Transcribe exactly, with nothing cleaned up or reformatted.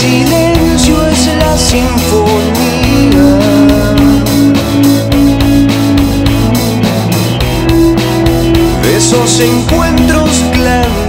silencio es la sinfonía de esos encuentros clandestinos.